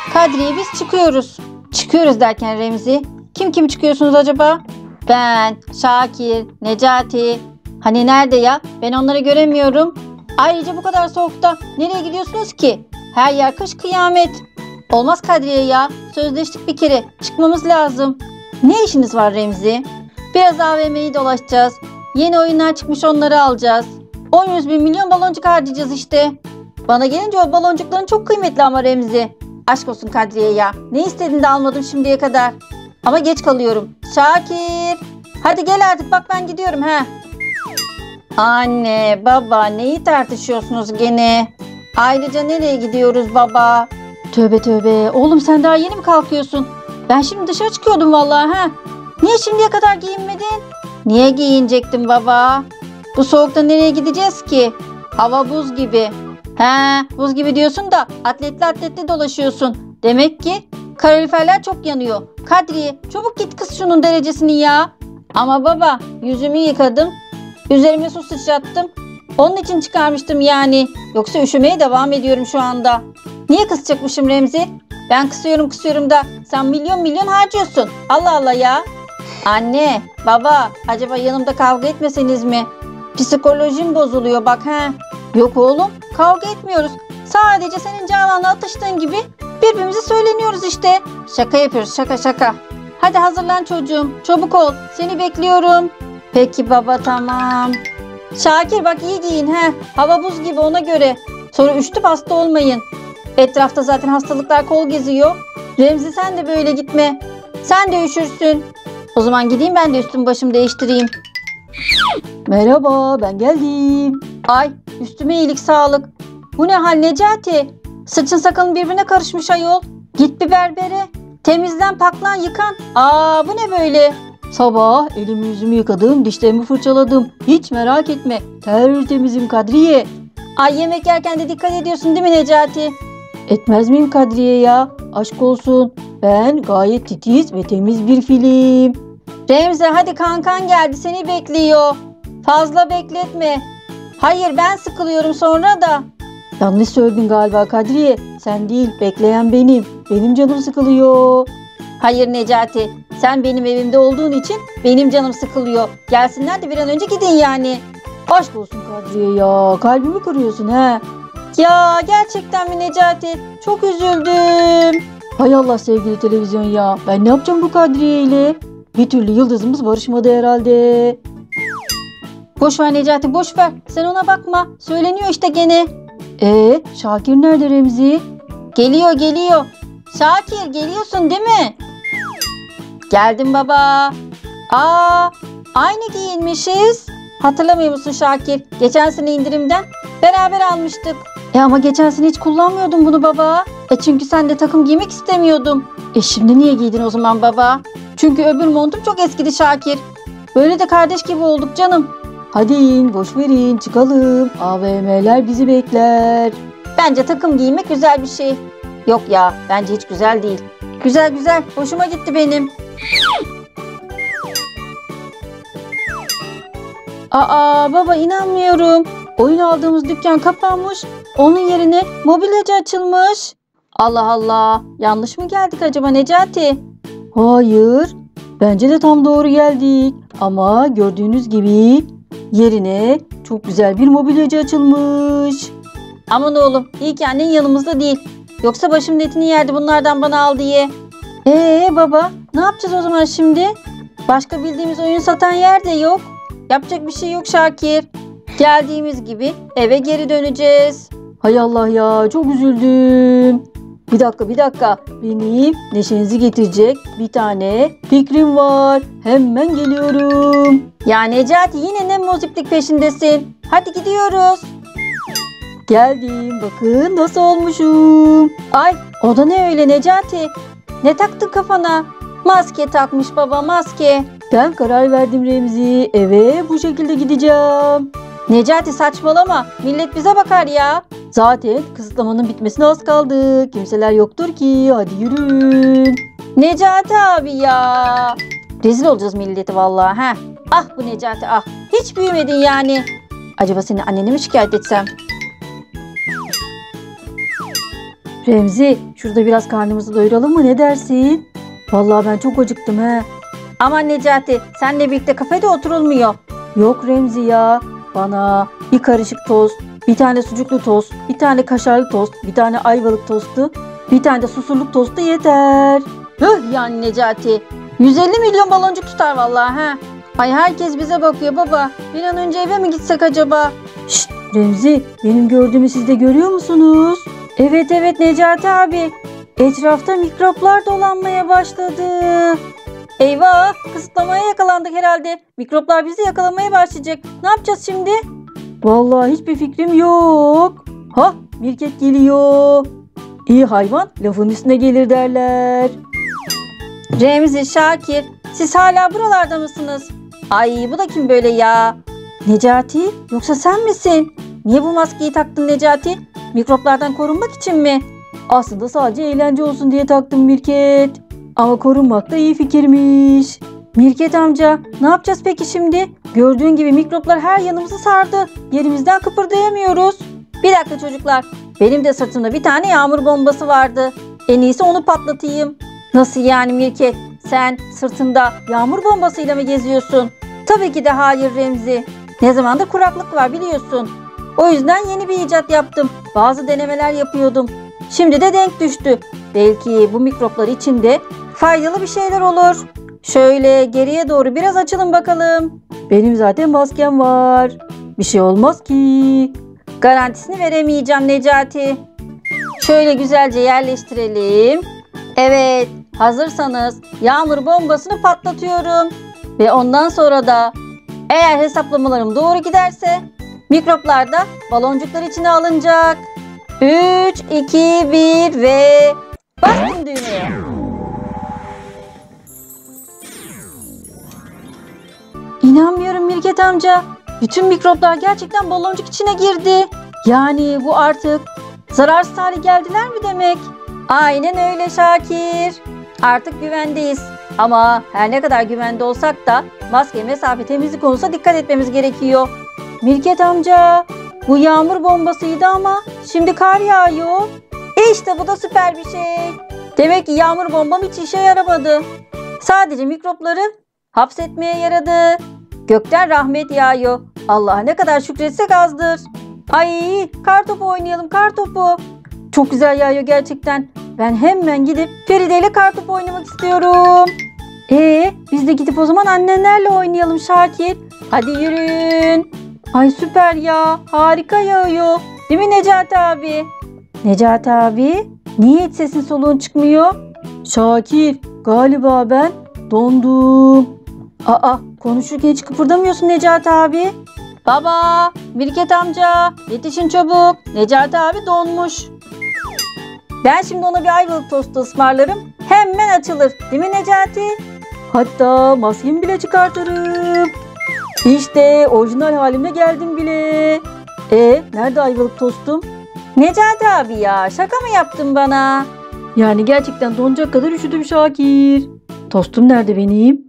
Kadriye biz çıkıyoruz. Çıkıyoruz derken Remzi. Kim çıkıyorsunuz acaba? Ben, Şakir, Necati. Hani nerede ya? Ben onları göremiyorum. Ayrıca bu kadar soğukta nereye gidiyorsunuz ki? Her yer kış kıyamet. Olmaz Kadriye ya. Sözleştik bir kere. Çıkmamız lazım. Ne işiniz var Remzi? Biraz AVM'yi dolaşacağız. Yeni oyunlar çıkmış, onları alacağız. 100 bin milyon baloncuk harcayacağız işte. Bana gelince o baloncukların çok kıymetli ama Remzi. Aşk olsun Kadriye ya. Ne istedin de almadım şimdiye kadar. Ama geç kalıyorum. Şakir. Hadi gel artık, bak ben gidiyorum ha. Anne, baba neyi tartışıyorsunuz gene? Ayrıca nereye gidiyoruz baba? Tövbe tövbe. Oğlum sen daha yeni mi kalkıyorsun? Ben şimdi dışarı çıkıyordum vallahi ha. Niye şimdiye kadar giyinmedin? Niye giyinecektim baba? Bu soğukta nereye gideceğiz ki? Hava buz gibi. He, buz gibi diyorsun da atletli dolaşıyorsun. Demek ki kaloriferler çok yanıyor. Kadriye çabuk git kız şunun derecesini ya. Ama baba yüzümü yıkadım. Üzerime su sıçrattım. Onun için çıkarmıştım yani. Yoksa üşümeye devam ediyorum şu anda. Niye kısacakmışım Remzi? Ben kısıyorum da sen milyon harcıyorsun. Allah Allah ya. Anne, baba acaba yanımda kavga etmeseniz mi? Psikolojim bozuluyor bak ha. Yok oğlum, kavga etmiyoruz. Sadece senin Canan'la atıştığın gibi birbirimize söyleniyoruz işte. Şaka yapıyoruz, şaka. Hadi hazırlan çocuğum, çabuk ol. Seni bekliyorum. Peki baba, tamam. Şakir bak iyi giyin he. Hava buz gibi, ona göre. Sonra üşütüp hasta olmayın. Etrafta zaten hastalıklar kol geziyor. Remzi sen de böyle gitme. Sen de üşürsün. O zaman gideyim ben de üstümü başımı değiştireyim. Merhaba, ben geldim. Ay, üstüme iyilik sağlık. Bu ne hal Necati? Saçın sakalın birbirine karışmış ayol. Git bir berbere. Temizlen, paklan, yıkan. Aa, bu ne böyle? Sabah elimi yüzümü yıkadım, dişlerimi fırçaladım. Hiç merak etme, tertemizim Kadriye. Ay, yemek yerken de dikkat ediyorsun değil mi Necati? Etmez miyim Kadriye ya? Aşk olsun. Ben gayet titiz ve temiz bir film. Remzi hadi, kankan geldi, seni bekliyor. Fazla bekletme. Hayır, ben sıkılıyorum sonra da. Yanlış söyledin galiba Kadriye. Sen değil, bekleyen benim. Benim canım sıkılıyor. Hayır Necati, sen benim evimde olduğun için benim canım sıkılıyor. Gelsinler de bir an önce gidin yani. Aşk olsun Kadriye ya, kalbimi kırıyorsun he. Ya gerçekten mi Necati? Çok üzüldüm. Hay Allah sevgili televizyon ya. Ben ne yapacağım bu Kadriye ile? Bir türlü yıldızımız barışmadı herhalde. Boş ver Necati, boş ver. Sen ona bakma. Söyleniyor işte gene. Şakir nerede Remzi? Geliyor. Şakir geliyorsun değil mi? Geldim baba. Aa, aynı giyinmişiz. Hatırlamıyor musun Şakir? Geçen sene indirimden beraber almıştık. Ama geçen sene hiç kullanmıyordum bunu baba. Çünkü sen de takım giymek istemiyordum. Şimdi niye giydin o zaman baba? Çünkü öbür montum çok eskidi Şakir. Böyle de kardeş gibi olduk canım. Hadi in, boş verin, çıkalım. AVM'ler bizi bekler. Bence takım giymek güzel bir şey. Yok ya, bence hiç güzel değil. Güzel, hoşuma gitti benim. Aa baba, inanmıyorum. Oyun aldığımız dükkan kapanmış. Onun yerine mobilyacı açılmış. Allah Allah, yanlış mı geldik acaba Necati? Hayır, bence de tam doğru geldik. Ama gördüğünüz gibi yerine çok güzel bir mobilyacı açılmış. Aman oğlum, iyi ki annen yanımızda değil. Yoksa başımın etini yerdi bunlardan bana al diye. Baba, ne yapacağız o zaman şimdi? Başka bildiğimiz oyun satan yer de yok. Yapacak bir şey yok Şakir. Geldiğimiz gibi eve geri döneceğiz. Hay Allah ya, çok üzüldüm. Bir dakika. Benim neşenizi getirecek bir tane fikrim var. Hemen geliyorum. Ya Necati, yine ne muziplik peşindesin? Hadi gidiyoruz. Geldim. Bakın nasıl olmuşum. Ay, o da ne öyle Necati? Ne taktın kafana? Maske takmış baba, maske. Ben karar verdim Remzi. Eve bu şekilde gideceğim. Necati saçmalama. Millet bize bakar ya. Zaten kısıtlamanın bitmesine az kaldı. Kimseler yoktur ki. Hadi yürüyün. Necati abi ya. Rezil olacağız milleti vallahi ha. Ah bu Necati ah. Hiç büyümedin yani. Acaba seni annene mi şikayet etsem? Remzi, şurada biraz karnımızı doyuralım mı, ne dersin? Vallahi ben çok acıktım he. Aman Necati, senle birlikte kafede oturulmuyor. Yok Remzi ya, bana bir karışık tost, bir tane sucuklu tost, bir tane kaşarlı tost, bir tane ayvalık tostu, bir tane de susurluk tostu yeter. Yani Necati, 150 milyon baloncuk tutar vallahi ha. Ay herkes bize bakıyor baba. Bir an önce eve mi gitsek acaba? Şşt Remzi, benim gördüğümü siz de görüyor musunuz? Evet Necati abi. Etrafta mikroplar dolanmaya başladı. Eyvah, kısıtlamaya yakalandık herhalde. Mikroplar bizi yakalamaya başlayacak. Ne yapacağız şimdi? Vallahi hiçbir fikrim yok. Ha, Mirket geliyor. İyi hayvan lafın üstüne gelir derler. Remzi, Şakir, siz hala buralarda mısınız? Ay bu da kim böyle ya? Necati, yoksa sen misin? Niye bu maskeyi taktın Necati? Mikroplardan korunmak için mi? Aslında sadece eğlence olsun diye taktım Mirket. Ama korunmak da iyi fikirmiş. Mirket amca, ne yapacağız peki şimdi? Gördüğün gibi mikroplar her yanımızı sardı. Yerimizden kıpırdayamıyoruz. Bir dakika çocuklar. Benim de sırtımda bir tane yağmur bombası vardı. En iyisi onu patlatayım. Nasıl yani Mirket? Sen sırtında yağmur bombasıyla mı geziyorsun? Tabii ki de hayır Remzi. Ne zamandır kuraklık var biliyorsun. O yüzden yeni bir icat yaptım. Bazı denemeler yapıyordum. Şimdi de denk düştü. Belki bu mikroplar için de faydalı bir şeyler olur. Şöyle geriye doğru biraz açılın bakalım. Benim zaten maskem var. Bir şey olmaz ki. Garantisini veremeyeceğim Necati. Şöyle güzelce yerleştirelim. Evet, hazırsanız yağmur bombasını patlatıyorum. Ve ondan sonra da eğer hesaplamalarım doğru giderse mikroplar da baloncuklar içine alınacak. 3, 2, 1 ve bastım düğmeye. İnanmıyorum Mirket amca. Bütün mikroplar gerçekten baloncuk içine girdi. Yani bu artık zararsız hale geldiler mi demek? Aynen öyle Şakir. Artık güvendeyiz. Ama her ne kadar güvende olsak da maske, mesafe, temizlik konusunda dikkat etmemiz gerekiyor. Mirket amca, bu yağmur bombasıydı ama şimdi kar yağıyor. İşte bu da süper bir şey. Demek ki yağmur bombam hiç işe yaramadı. Sadece mikropları hapsetmeye yaradı. Gökten rahmet yağıyor. Allah'a ne kadar şükretsek azdır. Ay, kar topu oynayalım, kar topu. Çok güzel yağıyor gerçekten. Ben hemen gidip Feride ile kar topu oynamak istiyorum. Biz de gidip o zaman annenlerle oynayalım Şakir. Hadi yürüyün. Ay süper ya. Harika yağıyor. Değil mi Necati abi? Necati abi, niye hiç sesin soluğun çıkmıyor? Şakir, galiba ben dondum. Aa, konuşurken hiç kıpırdamıyorsun Necati abi. Baba, Mirket amca, yetişin çabuk. Necati abi donmuş. Ben şimdi ona bir ayvalık tostu ısmarlarım. Hemen açılır. Değil mi Necati? Hatta maskemi bile çıkartırım. İşte orijinal halimle geldim bile. Nerede ayvalık tostum? Necati abi ya, şaka mı yaptın bana? Yani gerçekten donacak kadar üşüdüm Şakir. Tostum nerede benim?